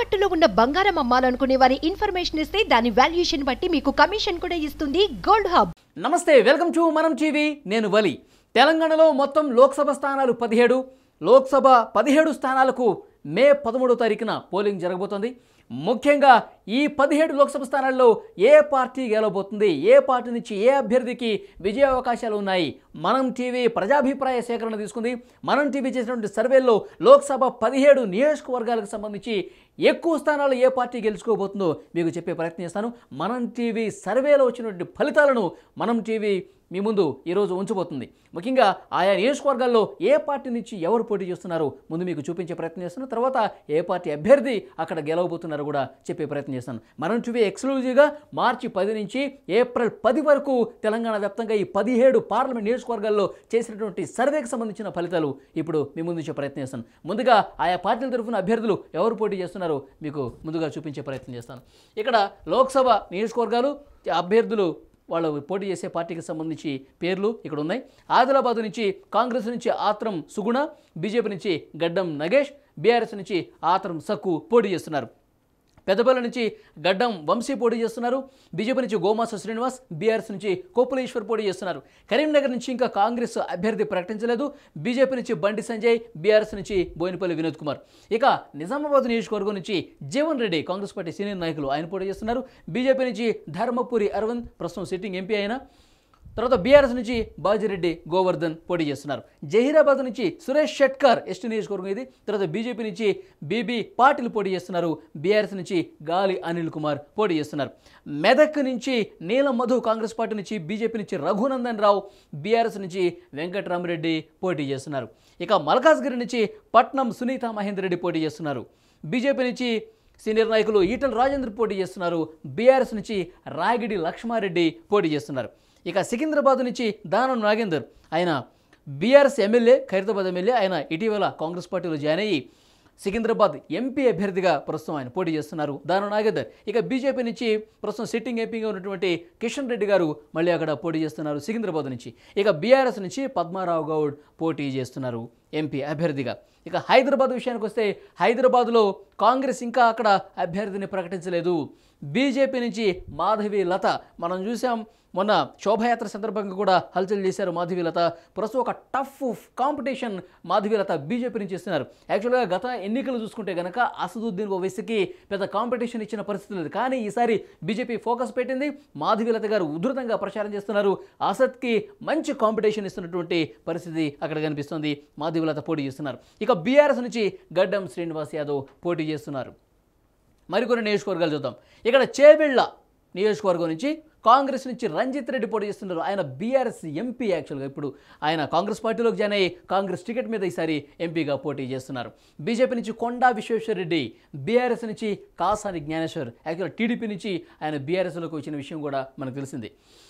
తాకట్టులో ఉన్న బంగారం అమ్మాలనుకునే వారి ఇన్ఫర్మేషన్ ఇస్తే దాని వాల్యుయేషన్ బట్టి మీకు కమిషన్ కూడా ఇస్తుంది గోల్డ్ హబ్. నమస్తే, వెల్కమ్ టు మనం టీవీ. నేను వలి. తెలంగాణలో మొత్తం లోక్సభ స్థానాలు 17. లోక్సభ 17 స్థానాలకు మే 13వ తారీఖున పోలింగ్ జరగబోతోంది. ముఖ్యంగా ఈ 17 లోక్సభ స్థానాల్లో ఏ పార్టీ గెలవబోతుంది, ఏ పార్టీ నుంచి ఏ అభ్యర్థికి విజయ అవకాశాలు ఉన్నాయి, మనం టీవీ ప్రజాభిప్రాయ సేకరణ తీసుకుంది. మనం టీవీ చేసినటువంటి సర్వేల్లో లోక్సభ 17 నియోజకవర్గాలకు సంబంధించి ఎక్కువ స్థానాలు ఏ పార్టీ గెలుచుకోబోతుందో మీకు చెప్పే ప్రయత్నం చేస్తాను. మనం టీవీ సర్వేలో వచ్చినటువంటి ఫలితాలను మనం టీవీ మీ ముందు ఈరోజు ఉంచబోతుంది. ముఖ్యంగా ఆయా నియోజకవర్గాల్లో ఏ పార్టీ నుంచి ఎవరు పోటీ చేస్తున్నారో ముందు మీకు చూపించే ప్రయత్నం చేస్తాను. తర్వాత ఏ పార్టీ అభ్యర్థి అక్కడ గెలవబోతున్నారో కూడా చెప్పే ప్రయత్నం చేస్తాను. మనం టీవీ ఎక్స్క్లూజివ్గా మార్చి 10 నుంచి ఏప్రిల్ 10 వరకు తెలంగాణ వ్యాప్తంగా ఈ 17 పార్లమెంట్ నియోజకవర్గాల్లో చేసినటువంటి సర్వేకి సంబంధించిన ఫలితాలు ఇప్పుడు మీ ముందు ఇచ్చే ప్రయత్నం చేస్తాను. ముందుగా ఆయా పార్టీల తరఫున అభ్యర్థులు ఎవరు పోటీ చేస్తున్నారో మీకు ముందుగా చూపించే ప్రయత్నం చేస్తాను. ఇక్కడ లోక్సభ నియోజకవర్గాలు, అభ్యర్థులు, వాళ్ళు పోటీ చేసే పార్టీకి సంబంధించి పేర్లు ఇక్కడ ఉన్నాయి. ఆదిలాబాద్ నుంచి కాంగ్రెస్ నుంచి ఆత్రం సుగుణ, బీజేపీ నుంచి గడ్డం నగేష్, బీఆర్ఎస్ నుంచి ఆత్రం సక్కు పోటీ చేస్తున్నారు. పెద్దపల్లి నుంచి గడ్డం వంశీ పోటీ చేస్తున్నారు. బీజేపీ నుంచి గోమాస శ్రీనివాస్, బీఆర్ఎస్ నుంచి కోపులేశ్వర్ పోటీ చేస్తున్నారు. కరీంనగర్ నుంచి ఇంకా కాంగ్రెస్ అభ్యర్థి ప్రకటించలేదు. బీజేపీ నుంచి బండి సంజయ్, బీఆర్ఎస్ నుంచి బోయినపల్లి వినోద్ కుమార్. ఇక నిజామాబాద్ నియోజకవర్గం నుంచి జీవన్ రెడ్డి, కాంగ్రెస్ పార్టీ సీనియర్ నాయకులు, ఆయన పోటీ చేస్తున్నారు. బీజేపీ నుంచి ధర్మపురి అరవింద్, ప్రస్తుతం సిట్టింగ్ ఎంపీ అయిన. తర్వాత బీఆర్ఎస్ నుంచి బాజిరెడ్డి గోవర్ధన్ పోటీ చేస్తున్నారు. జహీరాబాద్ నుంచి సురేష్ షెట్కర్, ఎస్టీ నియోజకవర్గం ఇది. తర్వాత బీజేపీ నుంచి బీబీ పాటిల్ పోటీ చేస్తున్నారు. బీఆర్ఎస్ నుంచి గాలి అనిల్ కుమార్ పోటీ చేస్తున్నారు. మెదక్ నుంచి నీలం మధు, కాంగ్రెస్ పార్టీ నుంచి, బీజేపీ నుంచి రఘునందన్ రావు, బీఆర్ఎస్ నుంచి వెంకట్రామరెడ్డి పోటీ చేస్తున్నారు. ఇక మల్కాజ్గిరి నుంచి పట్నం సునీత మహేందర్ రెడ్డి పోటీ చేస్తున్నారు. బీజేపీ నుంచి సీనియర్ నాయకులు ఈటల రాజేంద్ర పోటీ చేస్తున్నారు. బీఆర్ఎస్ నుంచి రాగిడి లక్ష్మారెడ్డి పోటీ చేస్తున్నారు. ఇక సికింద్రాబాద్ నుంచి దానం నాగేందర్, ఆయన బీఆర్ఎస్ ఎమ్మెల్యే, ఖైరతాబాద్ ఎమ్మెల్యే, ఆయన ఇటీవల కాంగ్రెస్ పార్టీలో జాయిన్ అయ్యి సికింద్రాబాద్ ఎంపీ అభ్యర్థిగా ప్రస్తుతం ఆయన పోటీ చేస్తున్నారు, దానం నాగేందర్. ఇక బీజేపీ నుంచి ప్రస్తుతం సిట్టింగ్ ఎంపీగా ఉన్నటువంటి కిషన్ రెడ్డి గారు మళ్ళీ అక్కడ పోటీ చేస్తున్నారు సికింద్రాబాద్ నుంచి. ఇక బీఆర్ఎస్ నుంచి పద్మారావు గౌడ్ పోటీ చేస్తున్నారు ఎంపీ అభ్యర్థిగా. ఇక హైదరాబాద్ విషయానికి వస్తే హైదరాబాద్లో కాంగ్రెస్ ఇంకా అక్కడ అభ్యర్థిని ప్రకటించలేదు. బీజేపీ నుంచి మాధవి లత, మనం చూసాం మొన్న శోభాయాత్ర సందర్భంగా కూడా హల్చల్ చేశారు మాధవి లత. ప్రస్తుతం ఒక tough competition Madhavi Latha BJP నుంచి ఇస్తున్నారు. యాక్చువల్గా గత ఎన్నికలు చూసుకుంటే కనుక అసదుద్దీన్ ఓవైసీకి పెద్ద కాంపిటీషన్ ఇచ్చిన పరిస్థితి లేదు. కానీ ఈసారి బీజేపీ ఫోకస్ పెట్టింది. మాధవి లత గారు ఉధృతంగా ప్రచారం చేస్తున్నారు. అసద్కి మంచి కాంపిటీషన్ ఇస్తున్నటువంటి పరిస్థితి అక్కడ కనిపిస్తుంది. మాధవి లత పోటీ చేస్తున్నారు. ఇక బీఆర్ఎస్ నుంచి గడ్డం శ్రీనివాస్ యాదవ్ పోటీ చేస్తున్నారు. మరికొన్ని నియోజకవర్గాలు చూద్దాం. ఇక్కడ చేవెళ్ళ నియోజకవర్గం నుంచి కాంగ్రెస్ నుంచి రంజిత్ రెడ్డి పోటీ చేస్తున్నారు. ఆయన బీఆర్ఎస్ ఎంపీ. యాక్చువల్గా ఇప్పుడు ఆయన కాంగ్రెస్ పార్టీలోకి జాయిన్ అయ్యి కాంగ్రెస్ టికెట్ మీద ఈసారి ఎంపీగా పోటీ చేస్తున్నారు. బీజేపీ నుంచి కొండా విశ్వేశ్వర రెడ్డి, బీఆర్ఎస్ నుంచి కాసాని జ్ఞానేశ్వర్. యాక్చువల్గా టీడీపీ నుంచి ఆయన బీఆర్ఎస్లోకి వచ్చిన విషయం కూడా మనకు తెలిసింది.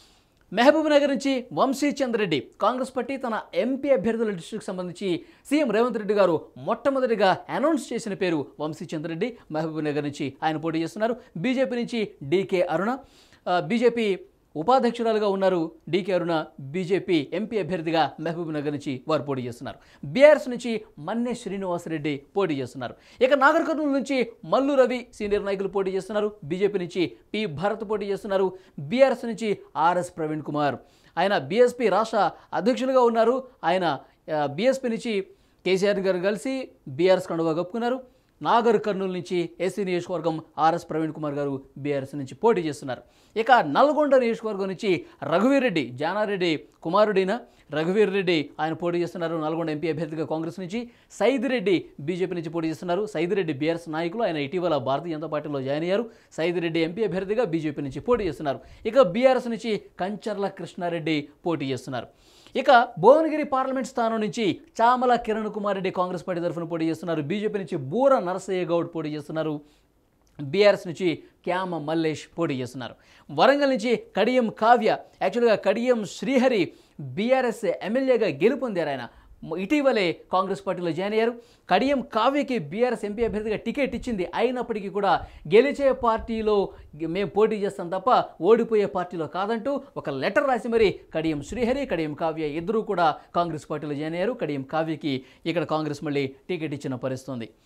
మహబూబ్ నగర్ నుంచి వంశీ చంద్రెడ్డి, కాంగ్రెస్ పార్టీ తన ఎంపీ అభ్యర్థుల లిస్టుకు సంబంధించి సీఎం రేవంత్ రెడ్డి గారు మొట్టమొదటిగా అనౌన్స్ చేసిన పేరు వంశీ చంద్రెడ్డి. మహబూబ్ నగర్ నుంచి ఆయన పోటీ చేస్తున్నారు. బీజేపీ నుంచి డీకే అరుణ, బీజేపీ ఉపాధ్యక్షురాలుగా ఉన్నారు డీకే అరుణ. బీజేపీ ఎంపీ అభ్యర్థిగా మహబూబ్ నగర్ నుంచి వారు పోటీ చేస్తున్నారు. బీఆర్ఎస్ నుంచి మన్నె శ్రీనివాసరెడ్డి పోటీ చేస్తున్నారు. ఇక నాగర్ కర్నూలు నుంచి మల్లు రవి, సీనియర్ నాయకులు పోటీ చేస్తున్నారు. బీజేపీ నుంచి పి భరత్ పోటీ చేస్తున్నారు. బీఆర్ఎస్ నుంచి ఆర్ఎస్ ప్రవీణ్ కుమార్, ఆయన బీఎస్పీ రాష్ట్ర అధ్యక్షులుగా ఉన్నారు. ఆయన బీఎస్పీ నుంచి కేసీఆర్ గారు కలిసి బీఆర్ఎస్ కండువా కప్పుకున్నారు. నాగర్ కర్నూలు నుంచి ఏసీ నియోజకవర్గం ఆర్ఎస్ ప్రవీణ్ కుమార్ గారు బీఆర్ఎస్ నుంచి పోటీ చేస్తున్నారు. ఇక నల్గొండ నియోజకవర్గం నుంచి రఘువీర్ రెడ్డి, జానారెడ్డి కుమారుడైన రఘువీర్ రెడ్డి ఆయన పోటీ చేస్తున్నారు నల్గొండ ఎంపీ అభ్యర్థిగా కాంగ్రెస్ నుంచి. సైదిరెడ్డి బీజేపీ నుంచి పోటీ చేస్తున్నారు. సైదిరెడ్డి బీఆర్ఎస్ నాయకులు, ఆయన ఇటీవల భారతీయ జనతా పార్టీలో జాయిన్ అయ్యారు. సైదిరెడ్డి ఎంపీ అభ్యర్థిగా బీజేపీ నుంచి పోటీ చేస్తున్నారు. ఇక బీఆర్ఎస్ నుంచి కంచర్ల కృష్ణారెడ్డి పోటీ చేస్తున్నారు. ఇక భువనగిరి పార్లమెంట్ స్థానం నుంచి చామల కిరణ్ కుమార్ రెడ్డి కాంగ్రెస్ పార్టీ తరఫున పోటీ చేస్తున్నారు. బీజేపీ నుంచి బూర నరసయ్య గౌడ్ పోటీ చేస్తున్నారు. బీఆర్ఎస్ నుంచి క్యామ మల్లేష్ పోటీ చేస్తున్నారు. వరంగల్ నుంచి కడియం కావ్య, యాక్చువల్గా కడియం శ్రీహరి బీఆర్ఎస్ ఎమ్మెల్యేగా గెలుపొందారు. ఆయన ఇటీవలే కాంగ్రెస్ పార్టీలో జాయిన్ అయ్యారు. కడియం కావ్యకి బీఆర్ఎస్ ఎంపీ అభ్యర్థిగా టికెట్ ఇచ్చింది. అయినప్పటికీ కూడా గెలిచే పార్టీలో మేము పోటీ చేస్తాం తప్ప ఓడిపోయే పార్టీలో కాదంటూ ఒక లెటర్ రాసి మరి కడియం శ్రీహరి, కడియం కావ్య ఇద్దరూ కూడా కాంగ్రెస్ పార్టీలో జాయిన్ అయ్యారు. కడియం కావ్యకి ఇక్కడ కాంగ్రెస్ మళ్ళీ టికెట్ ఇచ్చిన పరిస్థితుంది.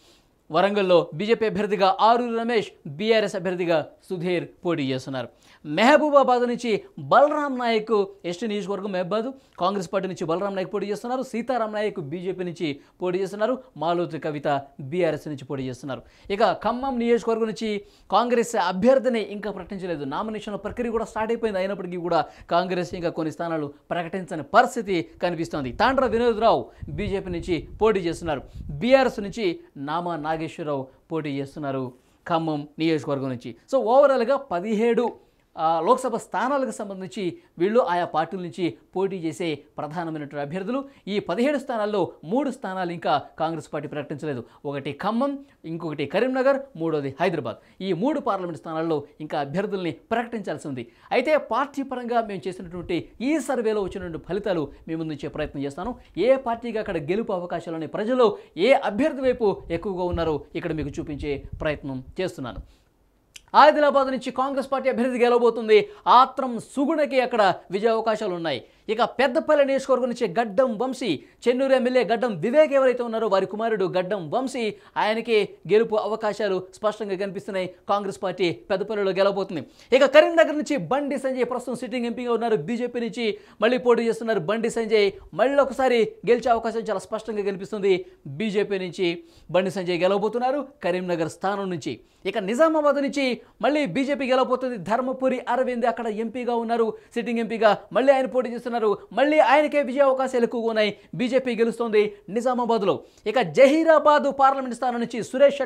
వరంగల్లో బీజేపీ అభ్యర్థిగా ఆరూరి రమేష్, బీఆర్ఎస్ అభ్యర్థిగా సుధీర్ పోటీ చేస్తున్నారు. మహబూబాబాద్ నుంచి బలరాం నాయక్, ఎస్టీ నియోజకవర్గం మహబూబాబాద్, కాంగ్రెస్ పార్టీ నుంచి బలరాం నాయక్ పోటీ చేస్తున్నారు. సీతారాం నాయక్ బీజేపీ నుంచి పోటీ చేస్తున్నారు. మాలోతి కవిత బీఆర్ఎస్ నుంచి పోటీ చేస్తున్నారు. ఇక ఖమ్మం నియోజకవర్గం నుంచి కాంగ్రెస్ అభ్యర్థిని ఇంకా ప్రకటించలేదు. నామినేషన్ ప్రక్రియ కూడా స్టార్ట్ అయిపోయింది. అయినప్పటికీ కూడా కాంగ్రెస్ ఇంకా కొన్ని స్థానాలు ప్రకటించని పరిస్థితి కనిపిస్తోంది. తాండ్ర వినోద్ రావు బీజేపీ నుంచి పోటీ చేస్తున్నారు. బీఆర్ఎస్ నుంచి నామా నాగేశ్వరరావు పోటీ చేస్తున్నారు ఖమ్మం నియోజకవర్గం నుంచి. సో ఓవరాల్గా 17 లోక్సభ స్థానాలకు సంబంధించి వీళ్ళు ఆయా పార్టీల నుంచి పోటీ చేసే ప్రధానమైనటువంటి అభ్యర్థులు. ఈ 17 స్థానాల్లో 3 స్థానాలు ఇంకా కాంగ్రెస్ పార్టీ ప్రకటించలేదు. ఒకటి ఖమ్మం, ఇంకొకటి కరీంనగర్, మూడోది హైదరాబాద్. ఈ 3 పార్లమెంట్ స్థానాల్లో ఇంకా అభ్యర్థుల్ని ప్రకటించాల్సి ఉంది. అయితే పార్టీ పరంగా మేము చేసినటువంటి ఈ సర్వేలో వచ్చినటువంటి ఫలితాలు మేము ముందుంచే ప్రయత్నం చేస్తాను. ఏ పార్టీగా అక్కడ గెలుపు అవకాశాలని, ప్రజలు ఏ అభ్యర్థి వైపు ఎక్కువగా ఉన్నారో ఇక్కడ మీకు చూపించే ప్రయత్నం చేస్తున్నాను. ఆదిలాబాద్ నుంచి కాంగ్రెస్ పార్టీ అభ్యర్థి గెలవబోతుంది. ఆత్రం సుగుణకి అక్కడ విజయ అవకాశాలు ఉన్నాయి. ఇక పెద్దపల్లి నియోజకవర్గం నుంచి గడ్డం వంశీ, చెన్నూరు ఎమ్మెల్యే గడ్డం వివేక్ ఎవరైతే ఉన్నారో వారి కుమారుడు గడ్డం వంశీ, ఆయనకి గెలుపు అవకాశాలు స్పష్టంగా కనిపిస్తున్నాయి. కాంగ్రెస్ పార్టీ పెద్దపల్లిలో గెలవబోతుంది. ఇక కరీంనగర్ నుంచి బండి సంజయ్ ప్రస్తుతం సిట్టింగ్ ఎంపీగా ఉన్నారు. బీజేపీ నుంచి మళ్ళీ పోటీ చేస్తున్నారు. బండి సంజయ్ మళ్ళీ ఒకసారి గెలిచే అవకాశం చాలా స్పష్టంగా కనిపిస్తుంది. బీజేపీ నుంచి బండి సంజయ్ గెలవబోతున్నారు కరీంనగర్ స్థానం నుంచి. ఇక నిజామాబాద్ నుంచి మళ్ళీ బీజేపీ గెలవబోతుంది. ధర్మపురి అరవింద్ అక్కడ ఎంపీగా ఉన్నారు, సిట్టింగ్ ఎంపీగా మళ్ళీ ఆయన పోటీ చేస్తున్నారు. మళ్ళీ ఆయనకే విజయ అవకాశాలు ఎక్కువగా ఉన్నాయి. బీజేపీ గెలుస్తోంది నిజామాబాద్లో. ఇక జహీరాబాద్ పార్లమెంట్ స్థానం నుంచి సురేష్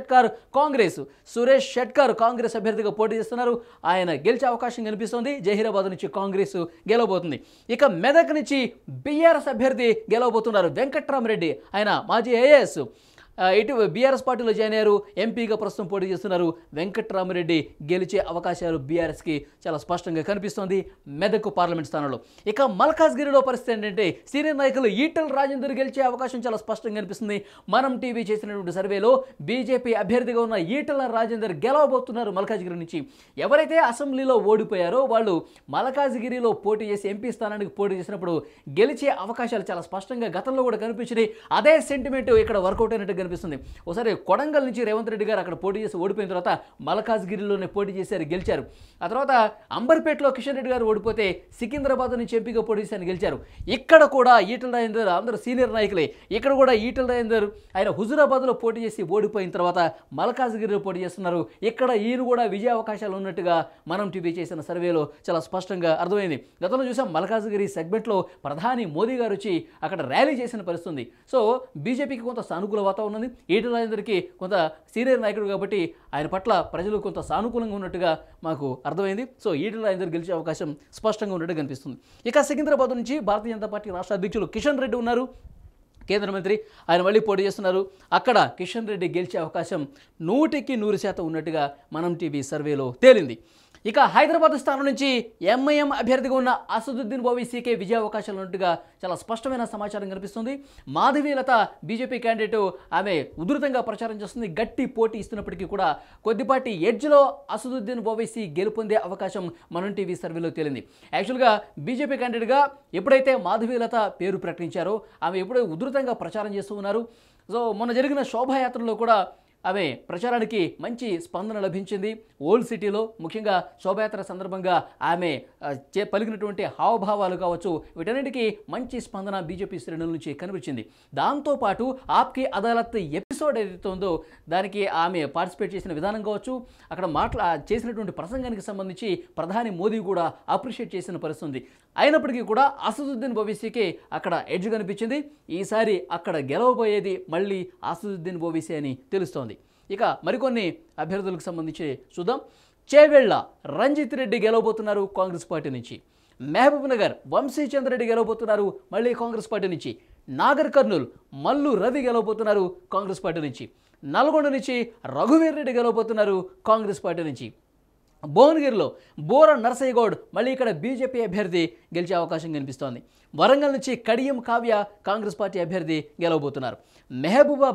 షెట్కర్ కాంగ్రెస్ అభ్యర్థిగా పోటీ చేస్తున్నారు. ఆయన గెలిచే అవకాశం కనిపిస్తోంది. జహీరాబాద్ నుంచి కాంగ్రెస్ గెలవబోతుంది. ఇక మెదక్ నుంచి బీఆర్ఎస్ అభ్యర్థి గెలవబోతున్నారు వెంకట్రామరెడ్డి. ఆయన మాజీ ఐఏఎస్, ఇటు బీఆర్ఎస్ పార్టీలో జాయిన్ అయ్యారు. ఎంపీగా ప్రస్తుతం పోటీ చేస్తున్నారు. వెంకట్రామరెడ్డి గెలిచే అవకాశాలు బీఆర్ఎస్కి చాలా స్పష్టంగా కనిపిస్తోంది మెదక్ పార్లమెంట్ స్థానంలో. ఇక మల్కాజ్గిరిలో పరిస్థితి ఏంటంటే సీనియర్ నాయకులు ఈటెల రాజేందర్ గెలిచే అవకాశం చాలా స్పష్టంగా కనిపిస్తుంది. మనం టీవీ చేసినటువంటి సర్వేలో బీజేపీ అభ్యర్థిగా ఉన్న ఈటెల రాజేందర్ గెలవబోతున్నారు మల్కాజ్గిరి నుంచి. ఎవరైతే అసెంబ్లీలో ఓడిపోయారో వాళ్ళు మల్కాజ్గిరిలో పోటీ చేసి ఎంపీ స్థానానికి పోటీ చేసినప్పుడు గెలిచే అవకాశాలు చాలా స్పష్టంగా గతంలో కూడా కనిపించినాయి. అదే సెంటిమెంట్ ఇక్కడ వర్కౌట్ అయినట్టు కనిపిస్తుంది. ఒకసారి కొడంగల్ నుంచి రేవంత్ రెడ్డి గారు అక్కడ పోటీ చేసి ఓడిపోయిన తర్వాత మల్కాజ్గిరిలోనే పోటీ చేశారు, గెలిచారు. ఆ తర్వాత అంబర్పేటలో కిషన్ రెడ్డి గారు ఓడిపోతే సికింద్రాబాద్ నుంచి ఎంపీగా పోటీ చేసి గెలిచారు. ఇక్కడ కూడా ఈటెల రాజేందర్, అందరూ సీనియర్ నాయకులే. ఇక్కడ కూడా ఈటెల రాజేందర్ ఆయన హుజూరాబాద్లో పోటీ చేసి ఓడిపోయిన తర్వాత మల్కాజ్గిరిలో పోటీ చేస్తున్నారు. ఇక్కడ ఈయన కూడా విజయ అవకాశాలు ఉన్నట్టుగా మనం టీవీ చేసిన సర్వేలో చాలా స్పష్టంగా అర్థమైంది. గతంలో చూసాం మల్కాజ్గిరి సెగ్మెంట్లో ప్రధాని మోదీ గారు వచ్చి అక్కడ ర్యాలీ చేసిన పరిస్థితి. సో బీజేపీకి కొంత సానుకూల వాతావరణం ఉంది. ఈటెల రాజేందర్కి కొంత సీనియర్ నాయకుడు కాబట్టి ఆయన పట్ల ప్రజలు కొంత సానుకూలంగా ఉన్నట్టుగా మాకు అర్థమైంది. సో ఈటెల రాజేందర్ గెలిచే అవకాశం స్పష్టంగా ఉన్నట్టు కనిపిస్తుంది. ఇక సికింద్రాబాద్ నుంచి భారతీయ జనతా పార్టీ రాష్ట్ర అధ్యక్షులు కిషన్ రెడ్డి ఉన్నారు, కేంద్ర మంత్రి. ఆయన మళ్ళీ పోటీ చేస్తున్నారు. అక్కడ కిషన్ రెడ్డి గెలిచే అవకాశం 100కి 100% ఉన్నట్టుగా మనం టీవీ సర్వేలో తేలింది. ఇక హైదరాబాద్ స్థానం నుంచి ఎంఐఎం అభ్యర్థిగా ఉన్న అసదుద్దీన్ ఓవైసీకే విజయ అవకాశాలు ఉన్నట్టుగా చాలా స్పష్టమైన సమాచారం కనిపిస్తుంది. మాధవీలత బీజేపీ క్యాండిడేట్, ఆమె ఉధృతంగా ప్రచారం చేస్తుంది. గట్టి పోటీ ఇస్తున్నప్పటికీ కూడా కొద్దిపాటి ఎడ్జ్లో అసదుద్దీన్ ఓవైసీ గెలుపొందే అవకాశం మనం టీవీ సర్వేలో తేలింది. యాక్చువల్గా బీజేపీ క్యాండిడేట్గా ఎప్పుడైతే మాధవీలత పేరు ప్రకటించారో ఆమె ఎప్పుడో ఉధృతంగా ప్రచారం చేస్తూ ఉన్నారు. సో మొన్న జరిగిన శోభాయాత్రలో కూడా ఆమె ప్రచారానికి మంచి స్పందన లభించింది. ఓల్డ్ సిటీలో ముఖ్యంగా శోభయాత్ర సందర్భంగా ఆమె పలికినటువంటి హావభావాలు కావచ్చు, వీటన్నిటికీ మంచి స్పందన బీజేపీ శ్రేణుల నుంచి కనిపించింది. దాంతోపాటు ఆప్కి అదాలత్ ఎపిసోడ్ ఏదైతే ఉందో దానికి ఆమె పార్టిసిపేట్ చేసిన విధానం కావచ్చు, అక్కడ చేసినటువంటి ప్రసంగానికి సంబంధించి ప్రధాని మోదీ కూడా అప్రిషియేట్ చేసిన పరిస్థితి. అయినప్పటికీ కూడా అసదుద్దీన్ ఓవైసీకి అక్కడ ఎడ్జ్ కనిపించింది. ఈసారి అక్కడ గెలవబోయేది మళ్ళీ అసదుద్దీన్ ఓవైసీ అని తెలుస్తోంది. ఇక మరికొన్ని అభ్యర్థులకు సంబంధించి చూద్దాం. చేవెళ్ల రంజిత్ రెడ్డి గెలవబోతున్నారు కాంగ్రెస్ పార్టీ నుంచి. మహబూబ్ నగర్ వంశీచంద్ర రెడ్డి గెలవబోతున్నారు మళ్ళీ కాంగ్రెస్ పార్టీ నుంచి. నాగర్ కర్నూల్ మల్లు రవి గెలవబోతున్నారు కాంగ్రెస్ పార్టీ నుంచి. నల్గొండ నుంచి రఘువీర్ రెడ్డి గెలవబోతున్నారు కాంగ్రెస్ పార్టీ నుంచి. భువనగిరిలో బోర నర్సయ్య గౌడ్ మళ్ళీ ఇక్కడ బీజేపీ అభ్యర్థి గెలిచే అవకాశం కనిపిస్తోంది. వరంగల్ నుంచి కడియం కావ్య కాంగ్రెస్ పార్టీ అభ్యర్థి గెలవబోతున్నారు. మహబూబాబాద్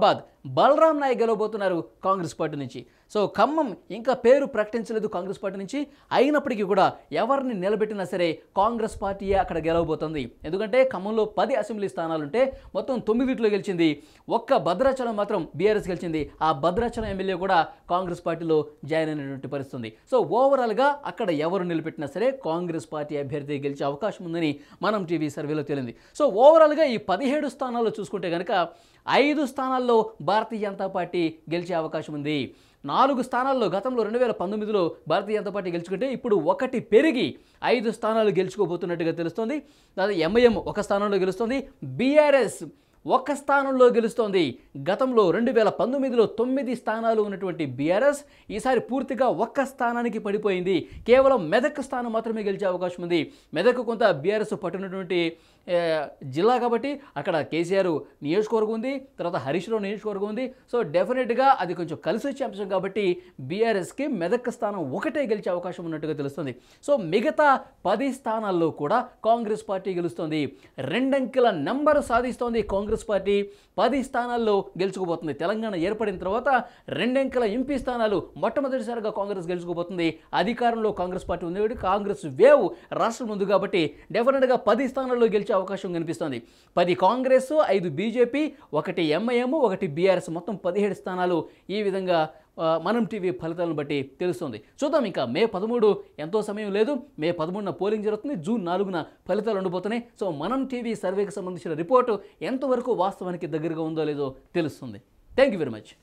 బలరాం నాయక్ గెలవబోతున్నారు కాంగ్రెస్ పార్టీ నుంచి. సో ఖమ్మం ఇంకా పేరు ప్రకటించలేదు కాంగ్రెస్ పార్టీ నుంచి, అయినప్పటికీ కూడా ఎవరిని నిలబెట్టినా సరే కాంగ్రెస్ పార్టీయే అక్కడ గెలవబోతుంది. ఎందుకంటే ఖమ్మంలో 10 అసెంబ్లీ స్థానాలుంటే మొత్తం 9 గెలిచింది, ఒక్క భద్రాచలం మాత్రం బీఆర్ఎస్ గెలిచింది. ఆ భద్రాచలం ఎమ్మెల్యే కూడా కాంగ్రెస్ పార్టీలో జాయిన్ అయినటువంటి పరిస్థితి. సో ఓవరాల్గా అక్కడ ఎవరు నిలబెట్టినా సరే కాంగ్రెస్ పార్టీ అభ్యర్థి గెలిచే అవకాశం ఉందని మనం టీవీ సర్వేలో తేలింది. సో ఓవరాల్గా ఈ 17 స్థానాల్లో చూసుకుంటే కనుక 5 స్థానాల్లో భారతీయ జనతా పార్టీ గెలిచే అవకాశం ఉంది. 4 స్థానాల్లో గతంలో 2019లో భారతీయ జనతా పార్టీ గెలుచుకుంటే ఇప్పుడు 1 పెరిగి 5 స్థానాలు గెలుచుకోబోతున్నట్టుగా తెలుస్తోంది. దాదాపు ఎంఐఎం 1 స్థానంలో గెలుస్తుంది, బీఆర్ఎస్ 1 స్థానంలో గెలుస్తోంది. గతంలో 2019లో 9 స్థానాలు ఉన్నటువంటి బీఆర్ఎస్ ఈసారి పూర్తిగా 1 స్థానానికి పడిపోయింది. కేవలం మెదక్ స్థానం మాత్రమే గెలిచే అవకాశం ఉంది. మెదక్ కొంత బీఆర్ఎస్ పట్టినటువంటి జిల్లా కాబట్టి అక్కడ కేసీఆర్ నియోజకవర్గం ఉంది, తర్వాత హరీష్ రావు నియోజకవర్గం ఉంది. సో డెఫినెట్గా అది కొంచెం కలిసి వచ్చే అంశం కాబట్టి బీఆర్ఎస్కి మెదక్ స్థానం 1 గెలిచే అవకాశం ఉన్నట్టుగా తెలుస్తుంది. సో మిగతా 10 స్థానాల్లో కూడా కాంగ్రెస్ పార్టీ గెలుస్తుంది. 2 అంకెల నెంబర్ సాధిస్తోంది కాంగ్రెస్ పార్టీ, 10 స్థానాల్లో గెలుచుకోబోతుంది. తెలంగాణ ఏర్పడిన తర్వాత 2 అంకెల ఎంపీ స్థానాలు మొట్టమొదటిసారిగా కాంగ్రెస్ గెలుచుకోబోతుంది. అధికారంలో కాంగ్రెస్ పార్టీ ఉంది కాబట్టి కాంగ్రెస్ వేవ్ రాష్ట్రం ఉంది కాబట్టి డెఫినెట్గా 10 స్థానాల్లో గెలిచే అవకాశం కనిపిస్తుంది. 10 కాంగ్రెస్, 5 బీజేపీ, 1 ఎంఐఎం, 1 బీఆర్ఎస్, మొత్తం 17 స్థానాలు. ఈ విధంగా మనం టీవీ ఫలితాలను బట్టి తెలుస్తుంది. చూద్దాం, ఇంకా మే 13 ఎంతో సమయం లేదు. మే 13న పోలింగ్ జరుగుతుంది, జూన్ 4న ఫలితాలు ఉండబోతున్నాయి. సో మనం టీవీ సర్వేకి సంబంధించిన రిపోర్టు ఎంతవరకు వాస్తవానికి దగ్గరగా ఉందో లేదో తెలుస్తుంది. Thank you very much.